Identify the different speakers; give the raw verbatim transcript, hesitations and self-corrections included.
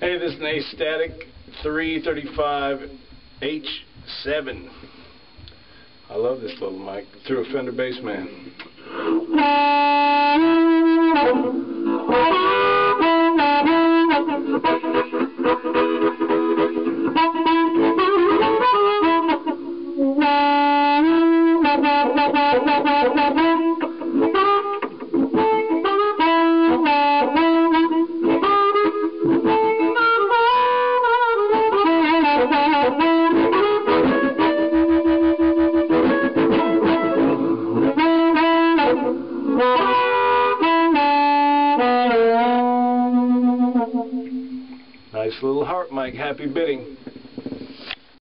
Speaker 1: Hey, this is an Astatic three thirty-five H seven. I love this little mic through a Fender Bassman. Nice little Harp mic, happy bidding.